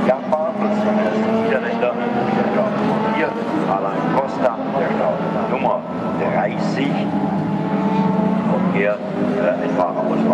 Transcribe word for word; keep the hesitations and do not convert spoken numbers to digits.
Jan Bartels, der ist ein Niederländer, der Start Nummer vier, Alain Costa, der Start Nummer dreißig. Und hier äh, ein Fahrer aus